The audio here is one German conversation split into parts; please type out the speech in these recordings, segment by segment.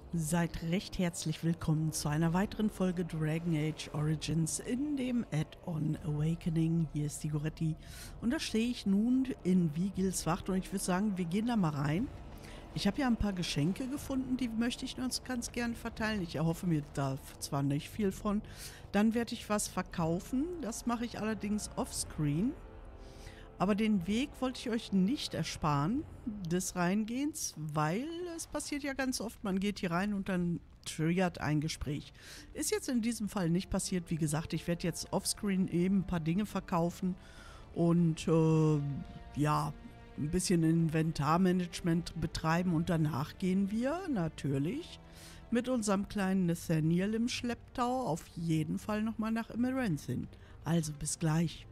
Seid recht herzlich willkommen zu einer weiteren Folge Dragon Age Origins in dem Add-on Awakening. Hier ist die Goretti und da stehe ich nun in Vigils Wacht und ich würde sagen, wir gehen da mal rein. Ich habe ja ein paar Geschenke gefunden, die möchte ich uns ganz gerne verteilen. Ich erhoffe mir da zwar nicht viel von. Dann werde ich was verkaufen, das mache ich allerdings offscreen. Aber den Weg wollte ich euch nicht ersparen des Reingehens, weil es passiert ja ganz oft, man geht hier rein und dann triggert ein Gespräch. Ist jetzt in diesem Fall nicht passiert. Wie gesagt, ich werde jetzt offscreen eben ein paar Dinge verkaufen und ja, ein bisschen Inventarmanagement betreiben und danach gehen wir natürlich mit unserem kleinen Nathaniel im Schlepptau auf jeden Fall nochmal nach Emerald hin. Also bis gleich.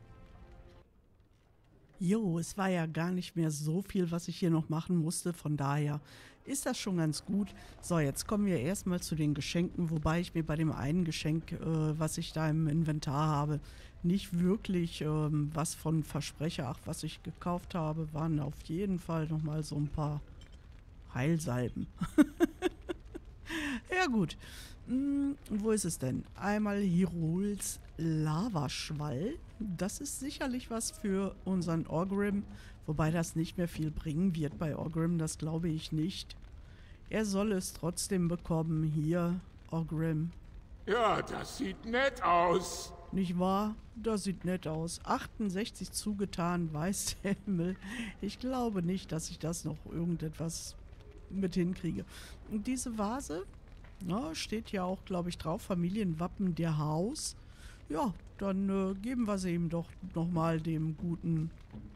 Jo, es war ja gar nicht mehr so viel, was ich hier noch machen musste. Von daher ist das schon ganz gut. So, jetzt kommen wir erstmal zu den Geschenken, wobei ich mir bei dem einen Geschenk, was ich da im Inventar habe, nicht wirklich was von verspreche. Ach, was ich gekauft habe, waren auf jeden Fall nochmal so ein paar Heilsalben. Ja gut. Wo ist es denn? Einmal Hyrule Lavaschwall. Das ist sicherlich was für unseren Orgrim, wobei das nicht mehr viel bringen wird bei Orgrim, das glaube ich nicht. Er soll es trotzdem bekommen. Hier, Orgrim. Ja, das sieht nett aus. Nicht wahr? Das sieht nett aus. 68 zugetan, weiß der Himmel. Ich glaube nicht, dass ich das noch irgendetwas mit hinkriege. Und diese Vase, ja, steht ja auch, glaube ich, drauf, Familienwappen der Haus. Ja, dann geben wir sie ihm doch nochmal dem guten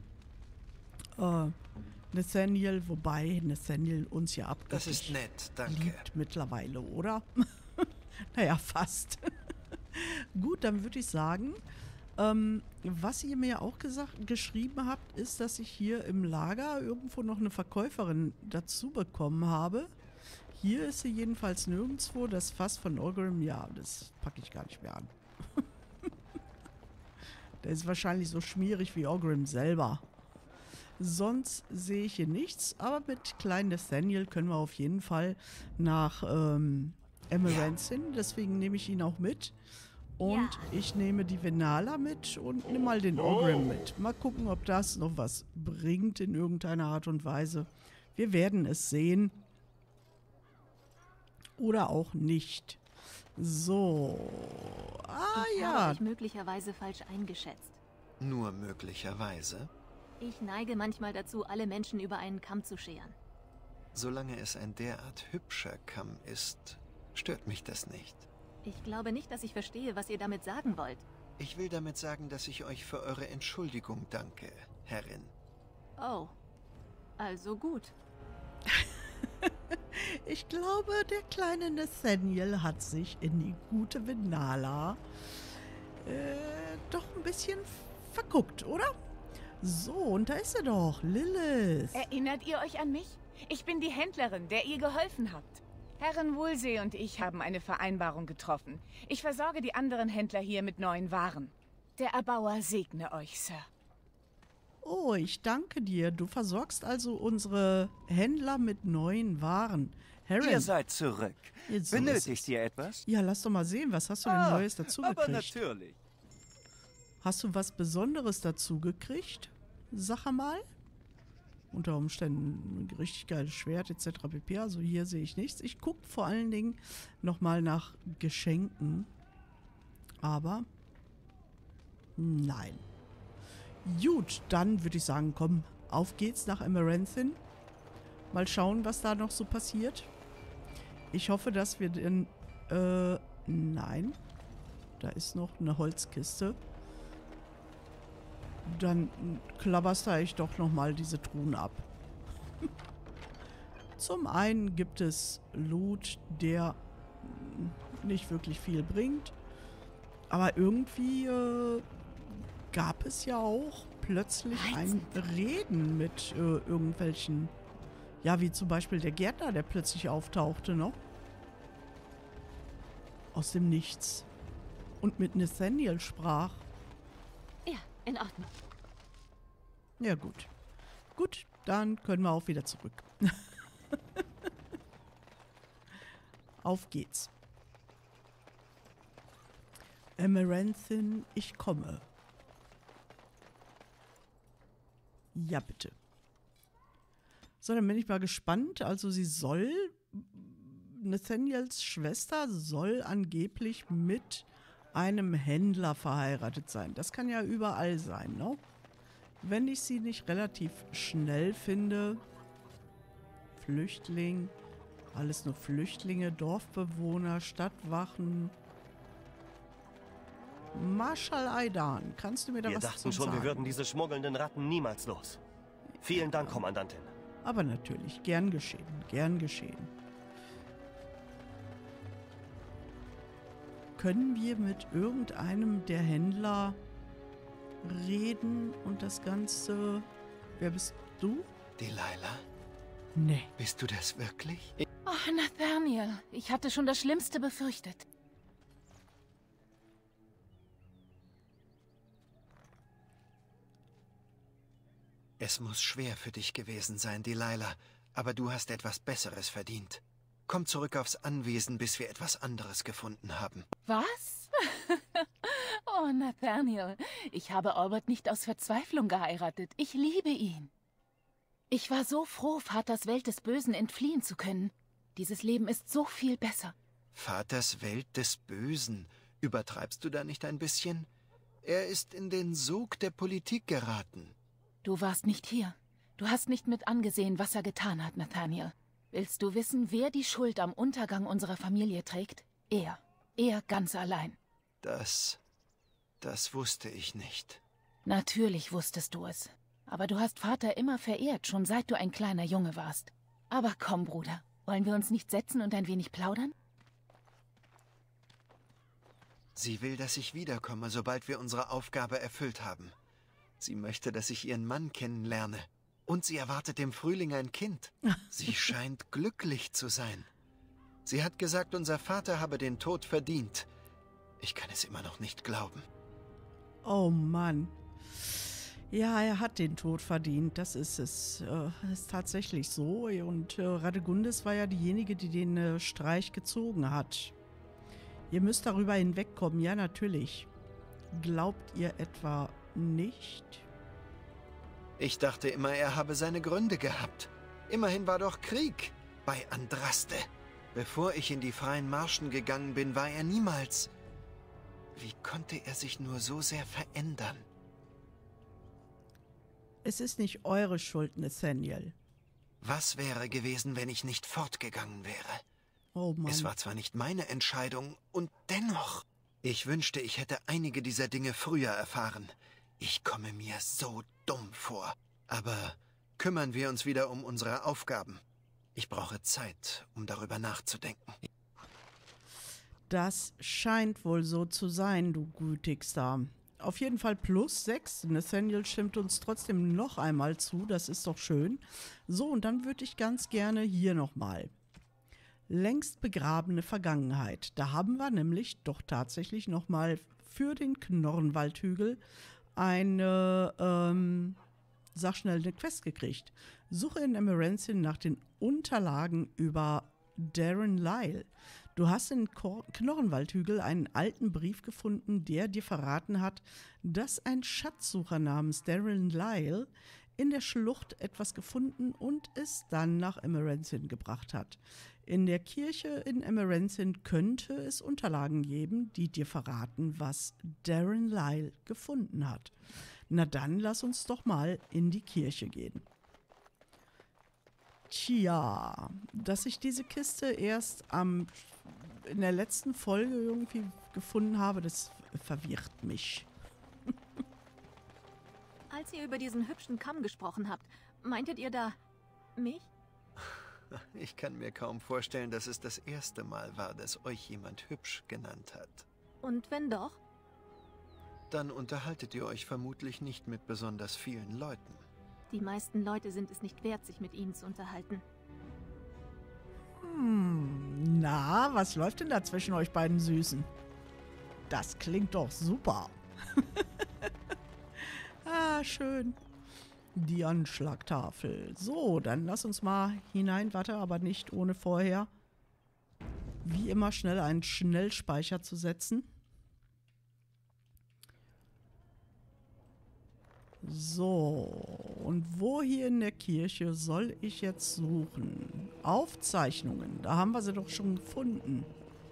Nathaniel, wobei Nathaniel uns ja Das abgöttisch ist nett, danke. liebt mittlerweile, oder? Naja, fast. Gut, dann würde ich sagen, was ihr mir auch geschrieben habt, ist, dass ich hier im Lager irgendwo noch eine Verkäuferin dazu bekommen habe. Hier ist sie jedenfalls nirgendwo. Das Fass von Orgrim, ja, das packe ich gar nicht mehr an. Der ist wahrscheinlich so schmierig wie Orgrim selber. Sonst sehe ich hier nichts, aber mit kleinen Nathaniel können wir auf jeden Fall nach Emerald hin. Deswegen nehme ich ihn auch mit. Und ich nehme die Venala mit und nehme mal den Orgrim mit. Mal gucken, ob das noch was bringt in irgendeiner Art und Weise. Wir werden es sehen. Oder auch nicht. So. Ich habe euch möglicherweise falsch eingeschätzt. Nur möglicherweise. Ich neige manchmal dazu, alle Menschen über einen Kamm zu scheren. Solange es ein derart hübscher Kamm ist, stört mich das nicht. Ich glaube nicht, dass ich verstehe, was ihr damit sagen wollt. Ich will damit sagen, dass ich euch für eure Entschuldigung danke, Herrin. Oh, also gut. Ich glaube, der kleine Nathaniel hat sich in die gute Venala doch ein bisschen verguckt, oder? So, und da ist er doch, Lilith. Erinnert ihr euch an mich? Ich bin die Händlerin, der ihr geholfen habt. Herren Woolsey und ich haben eine Vereinbarung getroffen. Ich versorge die anderen Händler hier mit neuen Waren. Der Erbauer segne euch, Sir. Oh, ich danke dir. Du versorgst also unsere Händler mit neuen Waren. Herrin, Ihr seid zurück. Jetzt so Benötigt ihr etwas? ja, lass doch mal sehen, was hast du denn Neues dazu Aber gekriegt? natürlich. Hast du was Besonderes dazu gekriegt? Sag mal. Unter Umständen ein richtig geiles Schwert etc. pp. Also hier sehe ich nichts. Ich gucke vor allen Dingen nochmal nach Geschenken. Aber nein. Gut, dann würde ich sagen, komm, auf geht's nach Emeranthin. Mal schauen, was da noch so passiert. Ich hoffe, dass wir den... nein. Da ist noch eine Holzkiste. Dann klabberster ich doch nochmal diese Truhen ab. Zum einen gibt es Loot, der nicht wirklich viel bringt. Aber irgendwie gab es ja auch plötzlich ein Reden mit irgendwelchen... Ja, wie zum Beispiel der Gärtner, der plötzlich auftauchte, ne? Aus dem Nichts. Und mit Nathaniel sprach. Ja, in Ordnung. Ja, gut. Gut, dann können wir auch wieder zurück. Auf geht's. Amaranthin, ich komme. Ja, bitte. So, dann bin ich mal gespannt. Also Nathaniels Schwester soll angeblich mit einem Händler verheiratet sein. Das kann ja überall sein, ne? Wenn ich sie nicht relativ schnell finde. Flüchtling. Alles nur Flüchtlinge, Dorfbewohner, Stadtwachen. Marshal Aidan, kannst du mir da was zu sagen? Wir dachten schon, wir würden diese schmuggelnden Ratten niemals los. Vielen Dank, Kommandantin. Aber natürlich, gern geschehen, gern geschehen. Können wir mit irgendeinem der Händler reden und das Ganze... Wer bist du? Delilah? Nee. Bist du das wirklich? Oh, Nathaniel, ich hatte schon das Schlimmste befürchtet. Es muss schwer für dich gewesen sein, Delilah, aber du hast etwas Besseres verdient. Komm zurück aufs Anwesen, bis wir etwas anderes gefunden haben. Was? Oh, Nathaniel, ich habe Albert nicht aus Verzweiflung geheiratet. Ich liebe ihn. Ich war so froh, Vaters Welt des Bösen entfliehen zu können. Dieses Leben ist so viel besser. Vaters Welt des Bösen. Übertreibst du da nicht ein bisschen? Er ist in den Sog der Politik geraten. Du warst nicht hier. Du hast nicht mit angesehen, was er getan hat, Nathaniel. Willst du wissen, wer die Schuld am Untergang unserer Familie trägt? Er. Er ganz allein. Das wusste ich nicht. Natürlich wusstest du es. Aber du hast Vater immer verehrt, schon seit du ein kleiner Junge warst. Aber komm, Bruder, wollen wir uns nicht setzen und ein wenig plaudern? Sie will, dass ich wiederkomme, sobald wir unsere Aufgabe erfüllt haben. Sie möchte, dass ich ihren Mann kennenlerne. Und sie erwartet im Frühling ein Kind. Sie scheint glücklich zu sein. Sie hat gesagt, unser Vater habe den Tod verdient. Ich kann es immer noch nicht glauben. Oh Mann. Ja, er hat den Tod verdient. Das ist es. Ist tatsächlich so. Und Radegundis war ja diejenige, die den Streich gezogen hat. Ihr müsst darüber hinwegkommen. Ja, natürlich. Glaubt ihr etwa nicht? Ich dachte immer, er habe seine Gründe gehabt. Immerhin war doch Krieg bei Andraste. Bevor ich in die freien Marschen gegangen bin, war er niemals... Wie konnte er sich nur so sehr verändern? Es ist nicht eure Schuld, Nathaniel. Was wäre gewesen, wenn ich nicht fortgegangen wäre? Oh Mann. Es war zwar nicht meine Entscheidung, und dennoch... Ich wünschte, ich hätte einige dieser Dinge früher erfahren. Ich komme mir so dumm vor. Aber kümmern wir uns wieder um unsere Aufgaben. Ich brauche Zeit, um darüber nachzudenken. Das scheint wohl so zu sein, du Gütigster. Auf jeden Fall +6. Nathaniel stimmt uns trotzdem noch einmal zu. Das ist doch schön. So, und dann würde ich ganz gerne hier nochmal. Längst begrabene Vergangenheit. Da haben wir nämlich doch tatsächlich nochmal für den Knorrenwaldhügel eine, sag schnell, eine Quest gekriegt. Suche in Amaranthin nach den Unterlagen über Darren Lyle. Du hast in Knorrenwaldhügel einen alten Brief gefunden, der dir verraten hat, dass ein Schatzsucher namens Darren Lyle in der Schlucht etwas gefunden und es dann nach Amaranthin gebracht hat. In der Kirche in Amaranthin könnte es Unterlagen geben, die dir verraten, was Darren Lyle gefunden hat. Na dann, lass uns doch mal in die Kirche gehen. Tja, dass ich diese Kiste erst in der letzten Folge irgendwie gefunden habe, das verwirrt mich. Als ihr über diesen hübschen Kamm gesprochen habt, meintet ihr da mich? Ich kann mir kaum vorstellen, dass es das erste Mal war, dass euch jemand hübsch genannt hat. Und wenn doch? Dann unterhaltet ihr euch vermutlich nicht mit besonders vielen Leuten. Die meisten Leute sind es nicht wert, sich mit ihnen zu unterhalten. Na, was läuft denn da zwischen euch beiden Süßen? Das klingt doch super. Ah, schön. Die Anschlagtafel. So, dann lass uns mal hinein. Warte, aber nicht ohne vorher. wie immer schnell einen Schnellspeicher zu setzen. So, und wo hier in der Kirche soll ich jetzt suchen? Aufzeichnungen, da haben wir sie doch schon gefunden.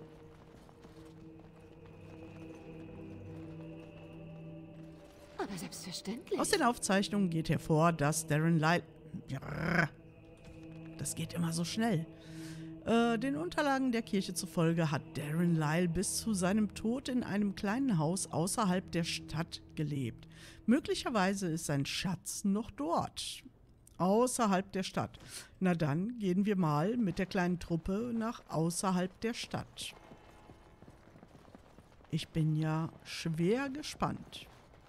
Aber selbstverständlich. Aus den Aufzeichnungen geht hervor, dass Darren Lyle... Ja, das geht immer so schnell. Den Unterlagen der Kirche zufolge hat Darren Lyle bis zu seinem Tod in einem kleinen Haus außerhalb der Stadt gelebt. Möglicherweise ist sein Schatz noch dort. Außerhalb der Stadt. Na dann gehen wir mal mit der kleinen Truppe nach außerhalb der Stadt. Ich bin ja schwer gespannt.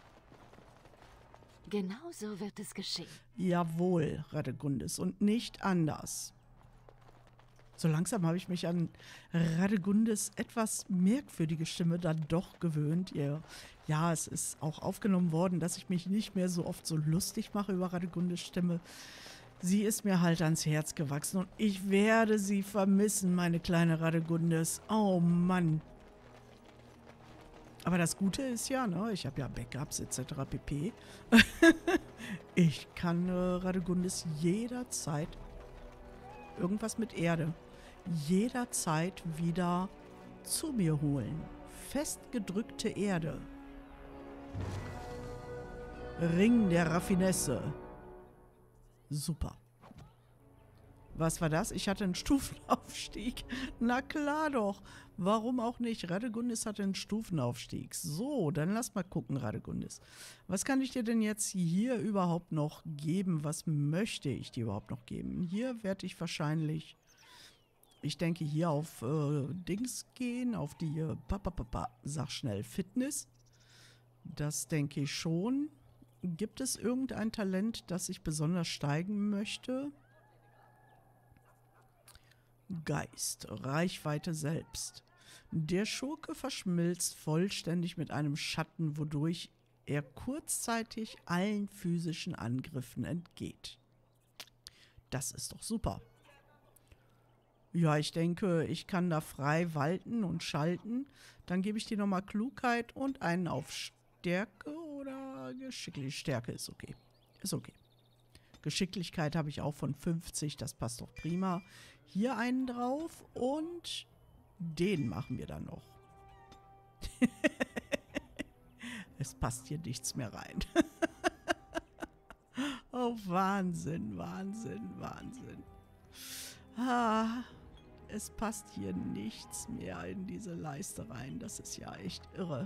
Genau so wird es geschehen. Jawohl, Radegundis, und nicht anders. So langsam habe ich mich an Radegundis etwas merkwürdige Stimme dann doch gewöhnt. Ja, es ist auch aufgenommen worden, dass ich mich nicht mehr so oft so lustig mache über Radegundis Stimme. Sie ist mir halt ans Herz gewachsen und ich werde sie vermissen, meine kleine Radegundis. Oh Mann. Aber das Gute ist ja, ne, ich habe ja Backups etc. pp. Ich kann Radegundis jederzeit irgendwas mit Erde jederzeit wieder zu mir holen. Festgedrückte Erde. Ring der Raffinesse. Super. Was war das? Ich hatte einen Stufenaufstieg. Na klar doch. Warum auch nicht? Radegundis hatte einen Stufenaufstieg. So, dann lass mal gucken, Radegundis. Was kann ich dir denn jetzt hier überhaupt noch geben? Was möchte ich dir überhaupt noch geben? Hier werde ich wahrscheinlich, ich denke, hier auf Dings gehen, auf die, sag schnell, Fitness. Das denke ich schon. Gibt es irgendein Talent, das ich besonders steigen möchte? Geist, Reichweite selbst. Der Schurke verschmilzt vollständig mit einem Schatten, wodurch er kurzzeitig allen physischen Angriffen entgeht. Das ist doch super. Ja, ich denke, ich kann da frei walten und schalten. Dann gebe ich dir nochmal Klugheit und einen auf Stärke oder Geschicklichkeit. Stärke ist okay. Ist okay. Geschicklichkeit habe ich auch von 50, das passt doch prima. Hier einen drauf und den machen wir dann noch. Es passt hier nichts mehr rein. Oh, Wahnsinn, Wahnsinn, Wahnsinn. Ah, es passt hier nichts mehr in diese Leiste rein. Das ist ja echt irre.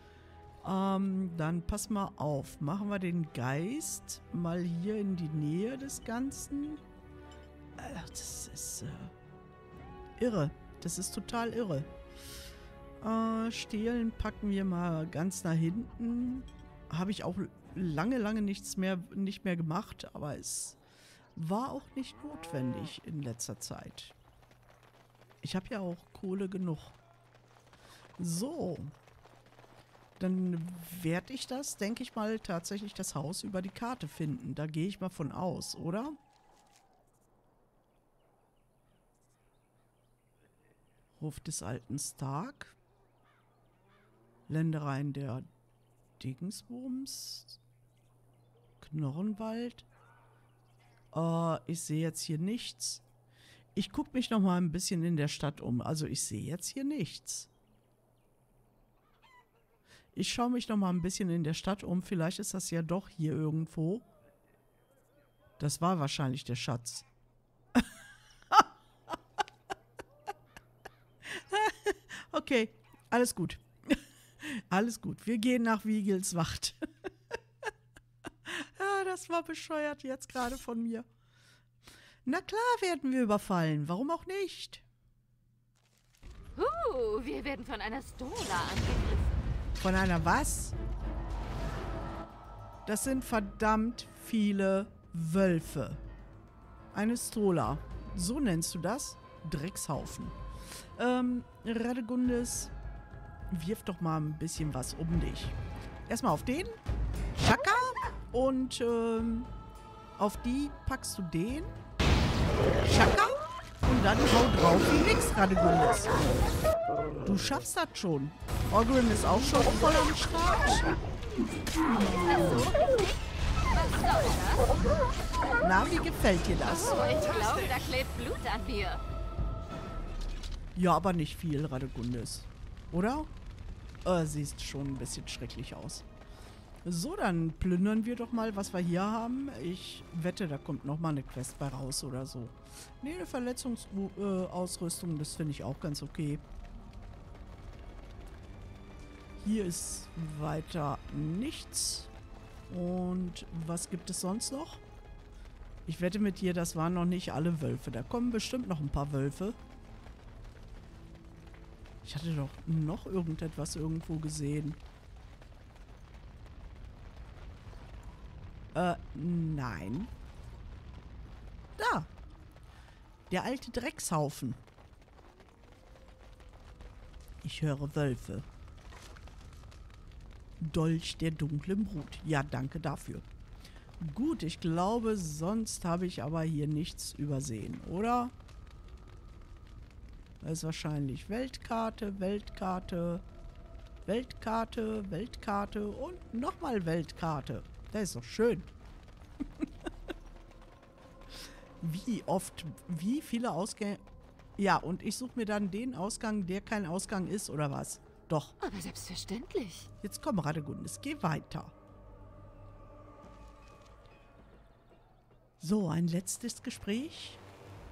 Dann pass mal auf. Machen wir den Geist mal hier in die Nähe des Ganzen. Das ist irre. Das ist total irre. Stehlen packen wir mal ganz nach hinten. Habe ich auch lange nicht mehr gemacht, aber es war auch nicht notwendig in letzter Zeit. Ich habe ja auch Kohle genug. So. Dann werde ich das, denke ich mal, tatsächlich das Haus über die Karte finden. Da gehe ich mal von aus, oder? Hof des alten Stark. Ländereien der Dingsbums. Knorrenwald. Ich sehe jetzt hier nichts. Ich gucke mich noch mal ein bisschen in der Stadt um. Also ich sehe jetzt hier nichts. Ich schaue mich noch mal ein bisschen in der Stadt um. Vielleicht ist das ja doch hier irgendwo. Das war wahrscheinlich der Schatz. Okay, alles gut. Alles gut. Wir gehen nach Wigelswacht. Ja, das war bescheuert jetzt gerade von mir. Na klar werden wir überfallen. Warum auch nicht? Wir werden von einer Stola angegriffen. Von einer was? Das sind verdammt viele Wölfe. Eine Stola. So nennst du das? Dreckshaufen. Radegundis, wirf doch mal ein bisschen was um dich. Erstmal auf den. Chaka. Und auf die packst du den. Chaka. und dann hau drauf wie nix, Radegundis. Du schaffst das schon. Orgrim ist auch schon voll am Start. Na, wie gefällt dir das? Ich glaube, da klebt Blut an mir. Ja, aber nicht viel, Radegundis. Oder? Siehst schon ein bisschen schrecklich aus. So, dann plündern wir doch mal, was wir hier haben. Ich wette, da kommt noch mal eine Quest bei raus oder so. Nee, eine Verletzungsausrüstung, das finde ich auch ganz okay. Hier ist weiter nichts. Und was gibt es sonst noch? Ich wette mit dir, das waren noch nicht alle Wölfe. Da kommen bestimmt noch ein paar Wölfe. Ich hatte doch noch irgendetwas irgendwo gesehen. Nein. Da. Der alte Dreckshaufen. Ich höre Wölfe. Dolch der dunklen Brut. Ja, danke dafür. Gut, ich glaube, sonst habe ich aber hier nichts übersehen, oder? Das ist wahrscheinlich Weltkarte, Weltkarte, Weltkarte, Weltkarte und nochmal Weltkarte. Das ist doch schön. Wie oft, wie viele Ausgänge... Ja, und ich suche mir dann den Ausgang, der kein Ausgang ist, oder was? Doch. Aber selbstverständlich. Jetzt komm, Radegundis, geh weiter. So, ein letztes Gespräch.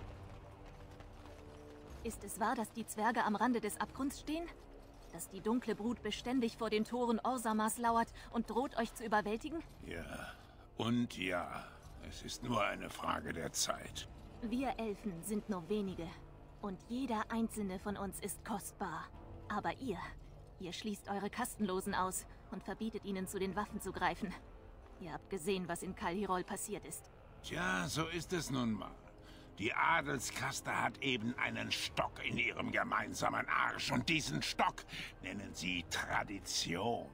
Ist es wahr, dass die Zwerge am Rande des Abgrunds stehen? Dass die dunkle Brut beständig vor den Toren Orzammars lauert und droht, euch zu überwältigen? Ja, und ja. Es ist nur eine Frage der Zeit. Wir Elfen sind nur wenige. Und jeder einzelne von uns ist kostbar. Aber ihr schließt eure Kastenlosen aus und verbietet ihnen, zu den Waffen zu greifen. Ihr habt gesehen, was in Kal Hirol passiert ist. Tja, so ist es nun mal. Die Adelskaste hat eben einen Stock in ihrem gemeinsamen Arsch. Und diesen Stock nennen sie Tradition.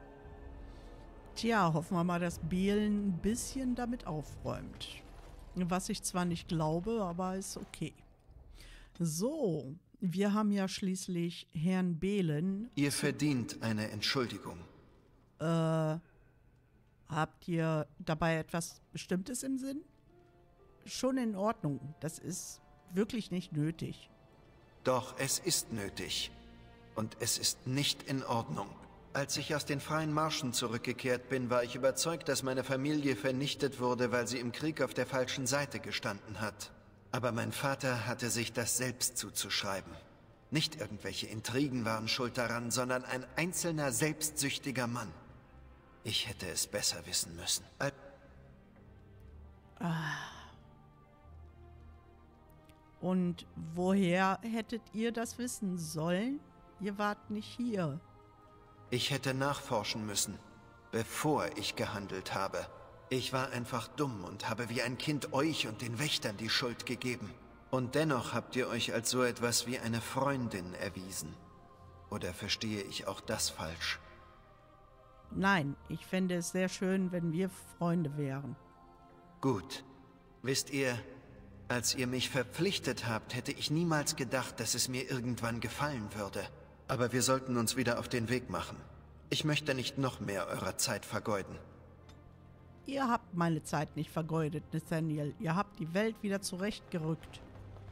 Tja, hoffen wir mal, dass Belen ein bisschen damit aufräumt. Was ich zwar nicht glaube, aber ist okay. So, wir haben ja schließlich Herrn Belen. Ihr verdient eine Entschuldigung. Habt ihr dabei etwas Bestimmtes im Sinn? Schon in Ordnung. Das ist wirklich nicht nötig. Doch es ist nötig. Und es ist nicht in Ordnung. Als ich aus den freien Marschen zurückgekehrt bin, war ich überzeugt, dass meine Familie vernichtet wurde, weil sie im Krieg auf der falschen Seite gestanden hat. Aber mein Vater hatte sich das selbst zuzuschreiben. Nicht irgendwelche Intrigen waren schuld daran, sondern ein einzelner selbstsüchtiger Mann. Ich hätte es besser wissen müssen. Und woher hättet ihr das wissen sollen? Ihr wart nicht hier. Ich hätte nachforschen müssen, bevor ich gehandelt habe. Ich war einfach dumm und habe wie ein Kind euch und den Wächtern die Schuld gegeben. Und dennoch habt ihr euch als so etwas wie eine Freundin erwiesen. Oder verstehe ich auch das falsch? Nein, ich fände es sehr schön, wenn wir Freunde wären. Gut. Wisst ihr, als ihr mich verpflichtet habt, hätte ich niemals gedacht, dass es mir irgendwann gefallen würde. Aber wir sollten uns wieder auf den Weg machen. Ich möchte nicht noch mehr eurer Zeit vergeuden. Ihr habt meine Zeit nicht vergeudet, Nathaniel. Ihr habt die Welt wieder zurechtgerückt.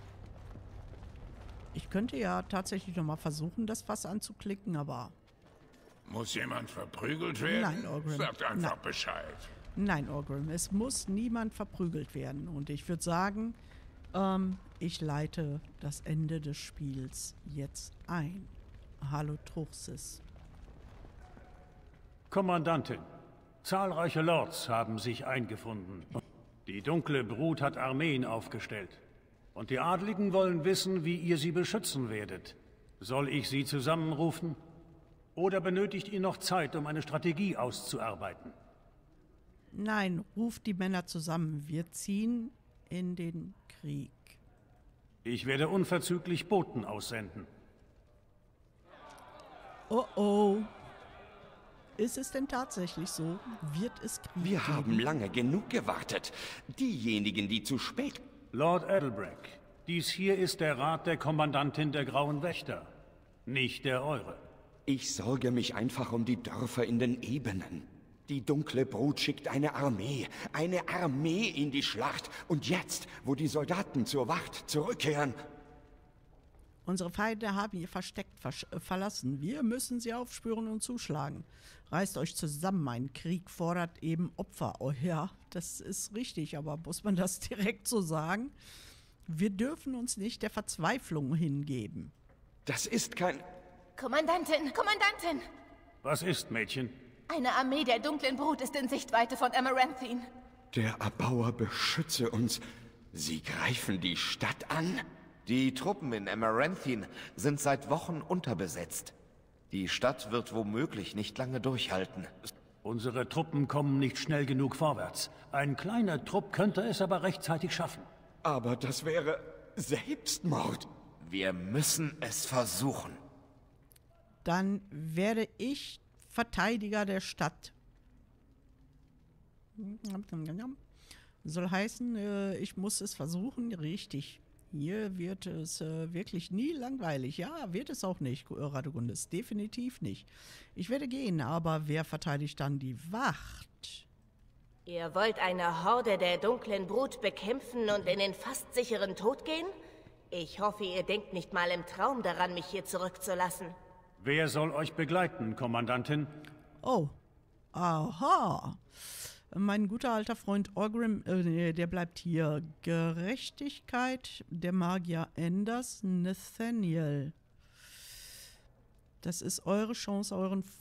Ich könnte ja tatsächlich noch mal versuchen, das Fass anzuklicken, aber... Muss jemand verprügelt werden? Nein, Orgrim. Sagt einfach Nein. Bescheid. Nein, Orgrim, es muss niemand verprügelt werden. Und ich würde sagen, ich leite das Ende des Spiels jetzt ein. Hallo, Truchsess. Kommandantin, zahlreiche Lords haben sich eingefunden. Die dunkle Brut hat Armeen aufgestellt. Und die Adligen wollen wissen, wie ihr sie beschützen werdet. Soll ich sie zusammenrufen? Oder benötigt ihr noch Zeit, um eine Strategie auszuarbeiten? Nein, ruft die Männer zusammen. Wir ziehen in den Krieg. Ich werde unverzüglich Boten aussenden. Oh oh. Ist es denn tatsächlich so? Wird es Krieg Wir geben? haben lange genug gewartet. Diejenigen, die zu spät... Lord Edelbrack, Dies hier ist der Rat der Kommandantin der Grauen Wächter, nicht der eure. Ich sorge mich einfach um die Dörfer in den Ebenen. Die dunkle Brut schickt eine Armee in die Schlacht. Und jetzt, wo die Soldaten zur Wacht zurückkehren... Unsere Feinde haben ihr Versteck verlassen. Wir müssen sie aufspüren und zuschlagen. Reißt euch zusammen, ein Krieg fordert eben Opfer. Oh ja, das ist richtig, aber muss man das direkt so sagen? Wir dürfen uns nicht der Verzweiflung hingeben. Das ist kein... Kommandantin, Kommandantin! Was ist, Mädchen? Eine Armee der dunklen Brut ist in Sichtweite von Amaranthine. Der Erbauer beschütze uns. Sie greifen die Stadt an? Die Truppen in Amaranthine sind seit Wochen unterbesetzt. Die Stadt wird womöglich nicht lange durchhalten. Unsere Truppen kommen nicht schnell genug vorwärts. Ein kleiner Trupp könnte es aber rechtzeitig schaffen. Aber das wäre Selbstmord. Wir müssen es versuchen. Dann werde ich Verteidiger der Stadt. Soll heißen, ich muss es versuchen. Richtig. Hier wird es wirklich nie langweilig. Ja, wird es auch nicht, Radegundis. Definitiv nicht. Ich werde gehen, aber wer verteidigt dann die Wacht? Ihr wollt eine Horde der dunklen Brut bekämpfen und in den fast sicheren Tod gehen? Ich hoffe, ihr denkt nicht mal im Traum daran, mich hier zurückzulassen. Wer soll euch begleiten, Kommandantin? Oh, aha. Mein guter alter Freund Orgrim, der bleibt hier. Gerechtigkeit, der Magier Enders, Nathaniel. Das ist eure Chance,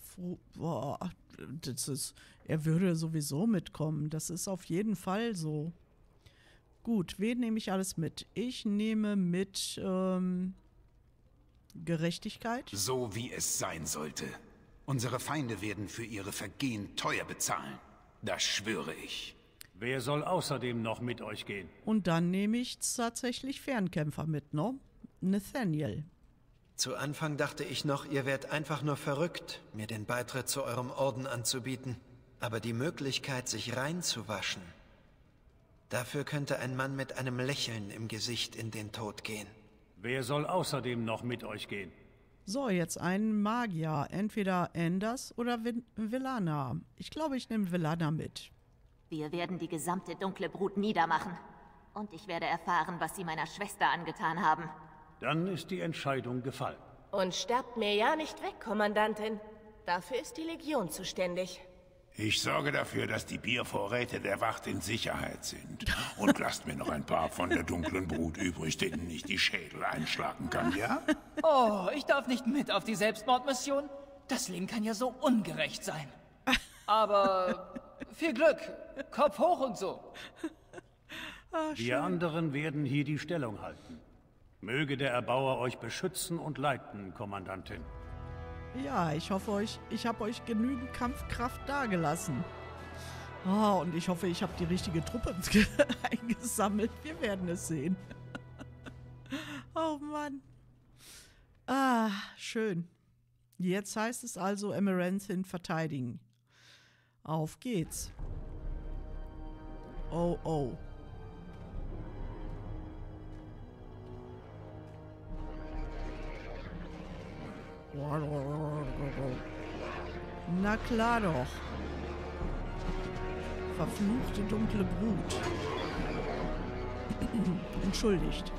er würde sowieso mitkommen. Das ist auf jeden Fall so. Gut, wen nehme ich alles mit? Ich nehme mit, Gerechtigkeit. So wie es sein sollte. Unsere Feinde werden für ihre Vergehen teuer bezahlen. Das schwöre ich. Wer soll außerdem noch mit euch gehen? Und dann nehme ich tatsächlich Fernkämpfer mit, ne? Nathaniel. Zu Anfang dachte ich noch, ihr wärt einfach nur verrückt, mir den Beitritt zu eurem Orden anzubieten. Aber die Möglichkeit, sich reinzuwaschen, dafür könnte ein Mann mit einem Lächeln im Gesicht in den Tod gehen. Wer soll außerdem noch mit euch gehen? So, jetzt ein Magier. Entweder Enders oder Velana. Ich glaube, ich nehme Velana mit. Wir werden die gesamte dunkle Brut niedermachen. Und ich werde erfahren, was sie meiner Schwester angetan haben. Dann ist die Entscheidung gefallen. Und sterbt mir ja nicht weg, Kommandantin. Dafür ist die Legion zuständig. Ich sorge dafür, dass die Biervorräte der Wacht in Sicherheit sind. Und lasst mir noch ein paar von der dunklen Brut übrig, denen ich die Schädel einschlagen kann, ja? Oh, ich darf nicht mit auf die Selbstmordmission? Das Leben kann ja so ungerecht sein. Aber viel Glück. Kopf hoch und so. Wir anderen werden hier die Stellung halten. Möge der Erbauer euch beschützen und leiten, Kommandantin. Ja, ich hoffe, ich habe euch genügend Kampfkraft dagelassen. Oh, und ich hoffe, ich habe die richtige Truppe eingesammelt. Wir werden es sehen. Oh Mann. Ah, schön. Jetzt heißt es also Amaranthine verteidigen. Auf geht's. Oh, oh. Na klar doch. Verfluchte dunkle Brut. Entschuldigt.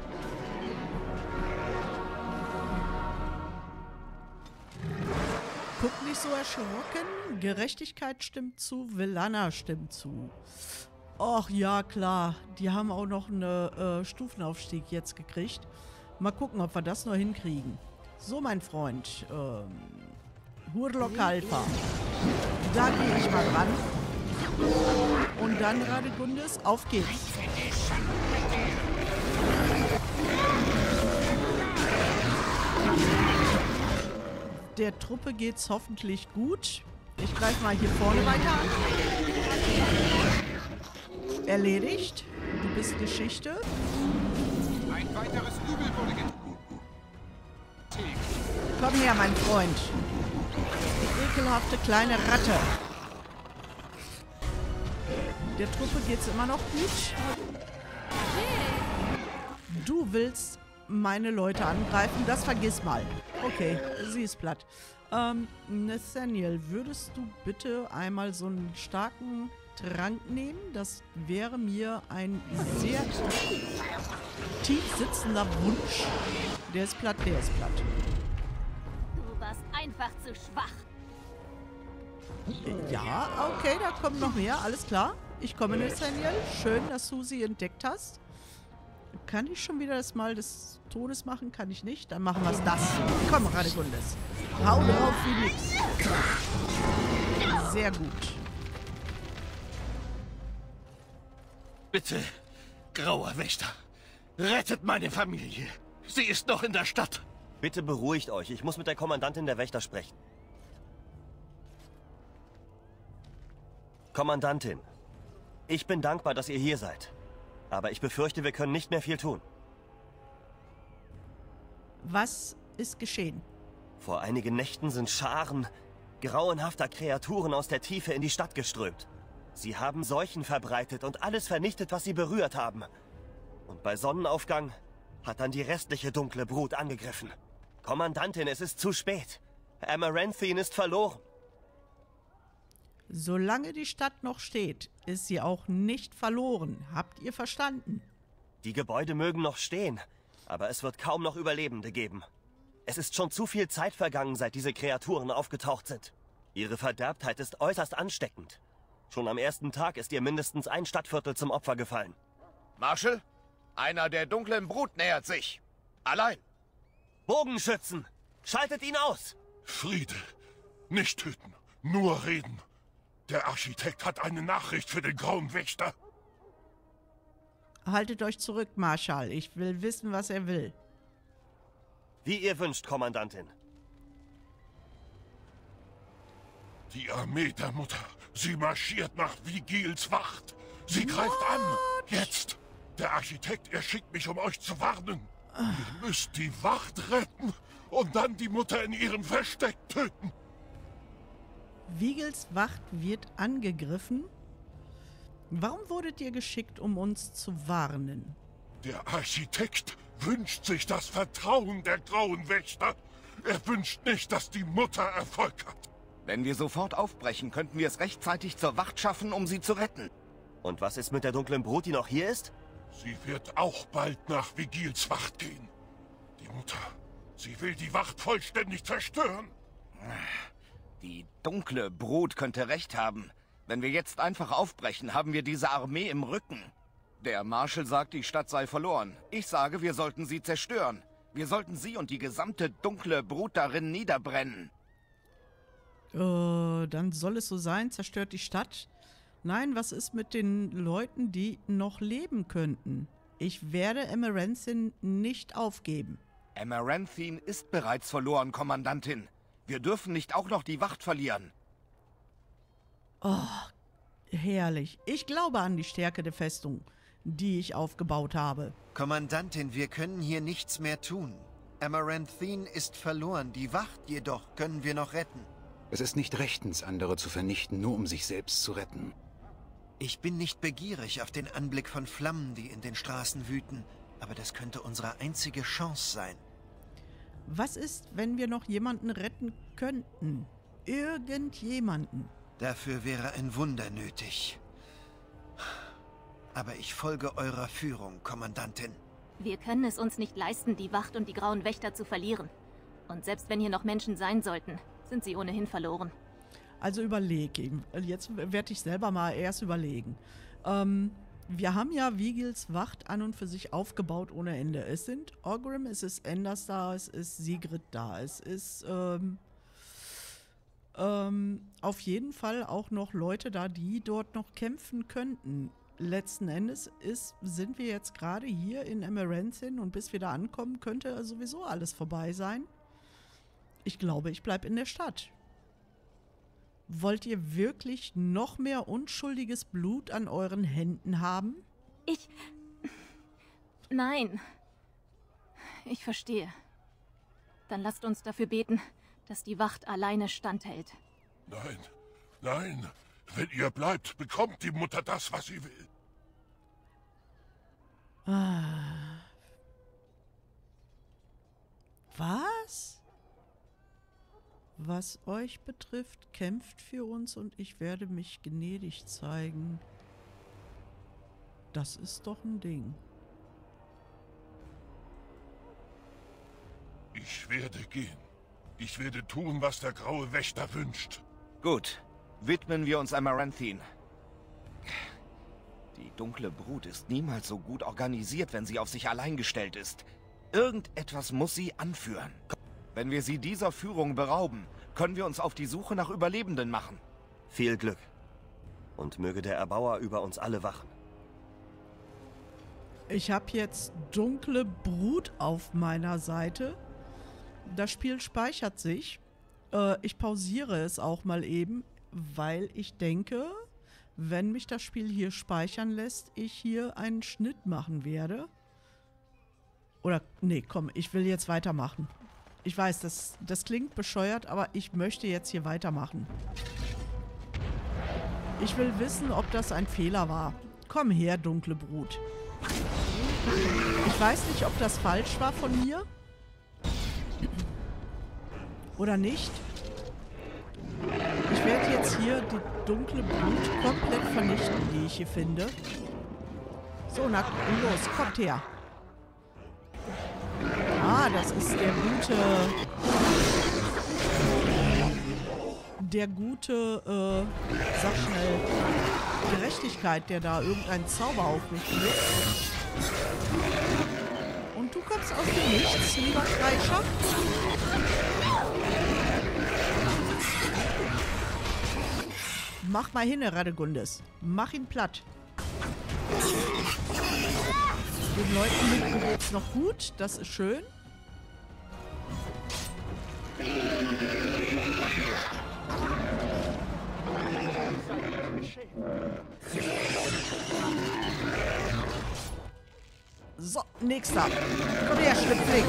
Guckt nicht so erschrocken. Gerechtigkeit stimmt zu, Velana stimmt zu. Och ja, klar. Die haben auch noch einen Stufenaufstieg jetzt gekriegt. Mal gucken, ob wir das noch hinkriegen. So, mein Freund. Hurlock Alpha. Da gehe ich mal ran. Und dann, Radegundis, auf geht's. Der Truppe geht's hoffentlich gut. Ich greife mal hier vorne weiter an. Erledigt. Du bist Geschichte. Ein weiteres Übel wurde Komm her, mein Freund. Die ekelhafte kleine Ratte. Der Truppe geht's immer noch gut. Du willst meine Leute angreifen? Das vergiss mal. Okay, sie ist platt. Nathaniel, würdest du bitte einmal so einen starken Trank nehmen? Das wäre mir ein sehr tief sitzender Wunsch. Der ist platt, der ist platt. Du warst einfach zu schwach. Ja, okay, da kommt noch mehr. Alles klar. Ich komme, Nathaniel. Schön, dass du sie entdeckt hast. Kann ich schon wieder das Mal des Todes machen? Kann ich nicht. Dann machen wir es das. Komm, Radegundes. Hau drauf wie nix. Sehr gut. Bitte, grauer Wächter, rettet meine Familie. Sie ist noch in der Stadt. Bitte beruhigt euch. Ich muss mit der Kommandantin der Wächter sprechen. Kommandantin, ich bin dankbar, dass ihr hier seid. Aber ich befürchte, wir können nicht mehr viel tun. Was ist geschehen? Vor einigen Nächten sind Scharen grauenhafter Kreaturen aus der Tiefe in die Stadt geströmt. Sie haben Seuchen verbreitet und alles vernichtet, was sie berührt haben. Und bei Sonnenaufgang hat dann die restliche dunkle Brut angegriffen. Kommandantin, es ist zu spät. Amaranthine ist verloren. Solange die Stadt noch steht, ist sie auch nicht verloren. Habt ihr verstanden? Die Gebäude mögen noch stehen, aber es wird kaum noch Überlebende geben. Es ist schon zu viel Zeit vergangen, seit diese Kreaturen aufgetaucht sind. Ihre Verderbtheit ist äußerst ansteckend. Schon am ersten Tag ist ihr mindestens ein Stadtviertel zum Opfer gefallen. Marshal, einer der dunklen Brut nähert sich. Allein. Bogenschützen! Schaltet ihn aus! Friede. Nicht töten, nur reden. Der Architekt hat eine Nachricht für den Grauen Wächter. Haltet euch zurück, Marschall. Ich will wissen, was er will. Wie ihr wünscht, Kommandantin. Die Armee der Mutter. Sie marschiert nach Vigils Wacht. Sie greift an. Jetzt. Der Architekt, er schickt mich, um euch zu warnen. Ihr müsst die Wacht retten und dann die Mutter in ihrem Versteck töten. Vigils Wacht wird angegriffen. Warum wurdet ihr geschickt, um uns zu warnen? Der Architekt wünscht sich das Vertrauen der Grauen Wächter. Er wünscht nicht, dass die Mutter Erfolg hat. Wenn wir sofort aufbrechen, könnten wir es rechtzeitig zur Wacht schaffen, um sie zu retten. Und was ist mit der dunklen Brut, die noch hier ist? Sie wird auch bald nach Vigils Wacht gehen. Die Mutter, sie will die Wacht vollständig zerstören. Die dunkle Brut könnte recht haben. Wenn wir jetzt einfach aufbrechen, haben wir diese Armee im Rücken. Der Marschall sagt, die Stadt sei verloren. Ich sage, wir sollten sie zerstören. Wir sollten sie und die gesamte dunkle Brut darin niederbrennen. Dann soll es so sein, zerstört die Stadt. Nein, was ist mit den Leuten, die noch leben könnten? Ich werde Amaranthine nicht aufgeben. Amaranthine ist bereits verloren, Kommandantin. Wir dürfen nicht auch noch die Wacht verlieren. Oh, herrlich. Ich glaube an die Stärke der Festung, die ich aufgebaut habe. Kommandantin, wir können hier nichts mehr tun. Amaranthine ist verloren, die Wacht jedoch können wir noch retten. Es ist nicht rechtens, andere zu vernichten, nur um sich selbst zu retten. Ich bin nicht begierig auf den Anblick von Flammen, die in den Straßen wüten, aber das könnte unsere einzige Chance sein. Was ist, wenn wir noch jemanden retten könnten? Irgendjemanden. Dafür wäre ein Wunder nötig. Aber ich folge eurer Führung, Kommandantin. Wir können es uns nicht leisten, die Wacht und die Grauen Wächter zu verlieren. Und selbst wenn hier noch Menschen sein sollten, sind sie ohnehin verloren. Also überleg eben. Jetzt werde ich selber mal erst überlegen. Wir haben ja Vigils Wacht an und für sich aufgebaut ohne Ende. Es sind Orgrim, es ist Enders da, es ist Sigrid da, es ist auf jeden Fall auch noch Leute da, die dort noch kämpfen könnten. Letzten Endes sind wir jetzt gerade hier in Amaranthine und bis wir da ankommen, könnte sowieso alles vorbei sein. Ich glaube, ich bleibe in der Stadt. Wollt ihr wirklich noch mehr unschuldiges Blut an euren Händen haben? Nein. Ich verstehe. Dann lasst uns dafür beten, dass die Wacht alleine standhält. Nein, nein. Wenn ihr bleibt, bekommt die Mutter das, was sie will. Was? Was euch betrifft, kämpft für uns und ich werde mich gnädig zeigen. Das ist doch ein Ding. Ich werde gehen. Ich werde tun, was der Graue Wächter wünscht. Gut. Widmen wir uns Amaranthine. Die dunkle Brut ist niemals so gut organisiert, wenn sie auf sich allein gestellt ist. Irgendetwas muss sie anführen. Wenn wir sie dieser Führung berauben, können wir uns auf die Suche nach Überlebenden machen. Viel Glück. Und möge der Erbauer über uns alle wachen. Ich habe jetzt dunkle Brut auf meiner Seite. Das Spiel speichert sich. Ich pausiere es auch mal eben, weil ich denke, wenn mich das Spiel hier speichern lässt, ich hier einen Schnitt machen werde. Oder, nee, komm, ich will jetzt weitermachen. Ich weiß, das klingt bescheuert, aber ich möchte jetzt hier weitermachen. Ich will wissen, ob das ein Fehler war. Komm her, dunkle Brut. Ich weiß nicht, ob das falsch war von mir. Oder nicht. Ich werde jetzt hier die dunkle Brut komplett vernichten, die ich hier finde. So, na los, kommt her. Ah, das ist der gute, sag schnell, Gerechtigkeit, der da irgendeinen Zauber auf mich benutzt. Und du kommst aus dem Nichts, lieber Kreischer. Mach mal hin, Radegundes. Mach ihn platt. Den Leuten hinten geht's noch gut. Das ist schön. So, nächster. Komm her, Schlüpfling.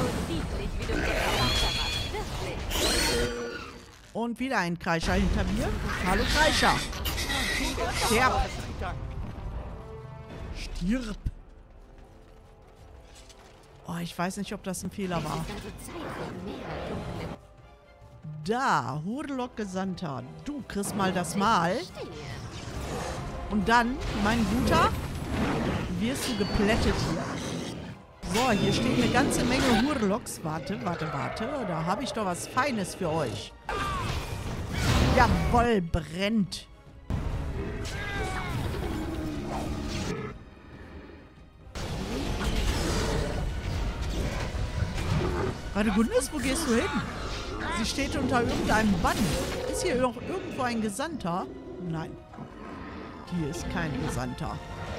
Und wieder ein Kreischer hinter mir. Hallo, Kreischer. Stirb. Stirb. Oh, ich weiß nicht, ob das ein Fehler war. Da, Hurlock Gesandter. Du kriegst mal das Mal. Und dann, mein Guter, wirst du geplättet hier. So, hier steht eine ganze Menge Hurlocks. Warte. Da habe ich doch was Feines für euch. Jawohl, brennt. Radegundes, wo gehst du hin? Sie steht unter irgendeinem Bann. Ist hier noch irgendwo ein Gesandter? Nein. Hier ist kein Gesandter.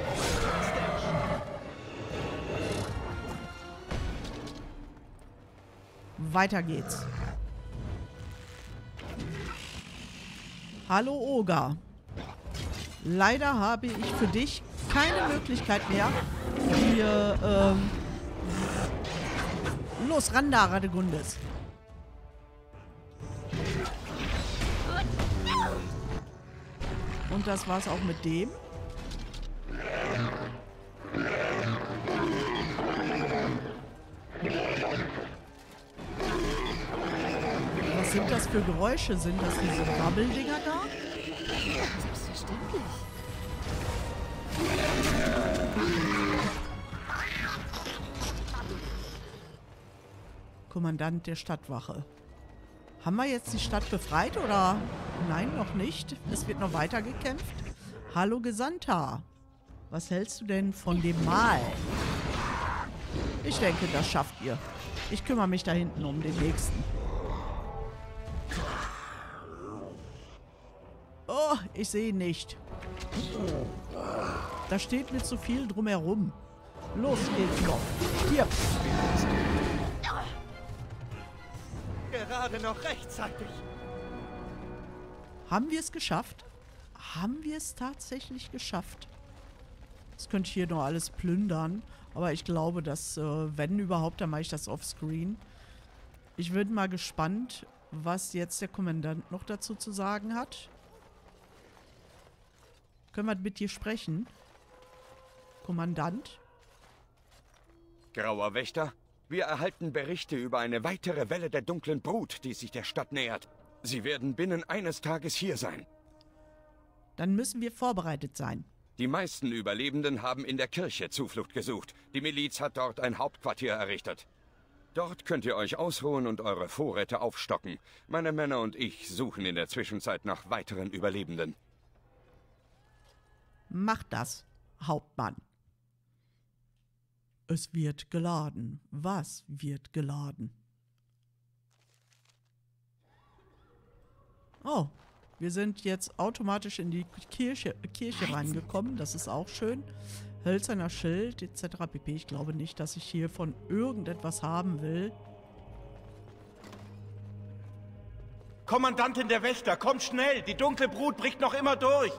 Weiter geht's. Hallo Oger. Leider habe ich für dich keine Möglichkeit mehr, hier, los, ran da, Radegundes. Und das war's auch mit dem. Was sind das für Geräusche? Sind das diese Rabbeldinger da? Selbstverständlich. Kommandant der Stadtwache. Haben wir jetzt die Stadt befreit oder? Nein, noch nicht. Es wird noch weiter gekämpft. Hallo Gesandter. Was hältst du denn von dem Mal? Ich denke, das schafft ihr. Ich kümmere mich da hinten um den nächsten. Oh, ich sehe ihn nicht. Da steht mir zu viel drumherum. Los geht's noch. Hier. Gerade noch rechtzeitig. Haben wir es geschafft? Haben wir es tatsächlich geschafft? Das könnte ich hier noch alles plündern. Aber ich glaube, dass, wenn überhaupt, dann mache ich das offscreen. Ich bin mal gespannt, was jetzt der Kommandant noch dazu zu sagen hat. Können wir mit dir sprechen? Kommandant? Grauer Wächter, Wir erhalten Berichte über eine weitere Welle der dunklen Brut, die sich der Stadt nähert. Sie werden binnen eines Tages hier sein. Dann müssen wir vorbereitet sein. Die meisten Überlebenden haben in der Kirche Zuflucht gesucht. Die Miliz hat dort ein Hauptquartier errichtet. Dort könnt ihr euch ausruhen und eure Vorräte aufstocken. Meine Männer und ich suchen in der Zwischenzeit nach weiteren Überlebenden. Macht das, Hauptmann. Es wird geladen. Was wird geladen? Oh, wir sind jetzt automatisch in die Kirche reingekommen. Das ist auch schön. Hölzerner Schild etc. pp. Ich glaube nicht, dass ich hier von irgendetwas haben will. Kommandantin der Wächter, kommt schnell! Die dunkle Brut bricht noch immer durch!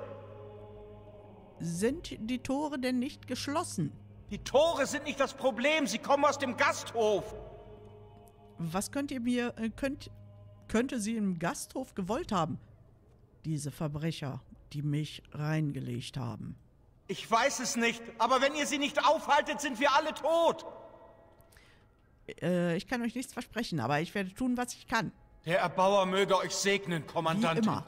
Sind die Tore denn nicht geschlossen? Die Tore sind nicht das Problem, sie kommen aus dem Gasthof! Was könnte sie im Gasthof gewollt haben? Diese Verbrecher, die mich reingelegt haben. Ich weiß es nicht, aber wenn ihr sie nicht aufhaltet, sind wir alle tot! Ich kann euch nichts versprechen, aber ich werde tun, was ich kann. Der Erbauer möge euch segnen, Kommandantin. Wie immer.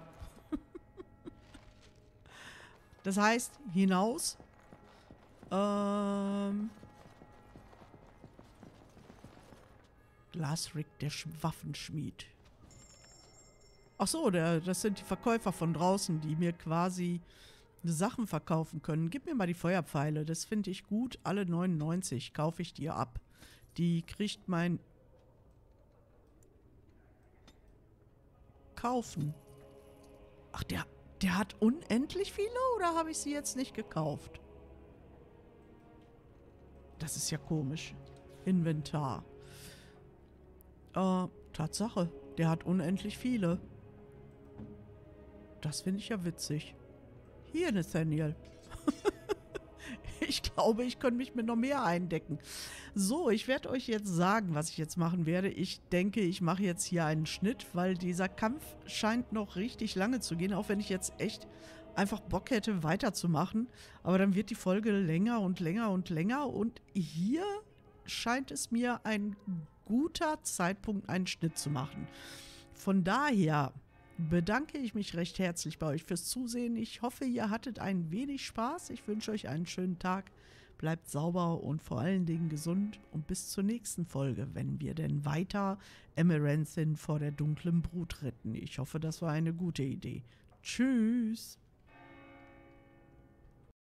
Das heißt, hinaus. Glasrick, der Waffenschmied. Ach so, das sind die Verkäufer von draußen, die mir quasi Sachen verkaufen können. Gib mir mal die Feuerpfeile, das finde ich gut. Alle 99 kaufe ich dir ab. Die kriegt mein... Kaufen. Ach, der hat unendlich viele oder habe ich sie jetzt nicht gekauft? Das ist ja komisch. Inventar. Tatsache. Der hat unendlich viele. Das finde ich ja witzig. Hier, Nathaniel. Ich glaube, ich könnte mich mit noch mehr eindecken. So, ich werde euch jetzt sagen, was ich jetzt machen werde. Ich denke, ich mache jetzt hier einen Schnitt, weil dieser Kampf scheint noch richtig lange zu gehen, auch wenn ich jetzt echt einfach Bock hätte, weiterzumachen. Aber dann wird die Folge länger und länger und länger. Und hier scheint es mir ein guter Zeitpunkt, einen Schnitt zu machen. Von daher bedanke ich mich recht herzlich bei euch fürs Zusehen. Ich hoffe, ihr hattet ein wenig Spaß. Ich wünsche euch einen schönen Tag. Bleibt sauber und vor allen Dingen gesund. Und bis zur nächsten Folge, wenn wir denn weiter Emeranthin vor der dunklen Brut retten. Ich hoffe, das war eine gute Idee. Tschüss.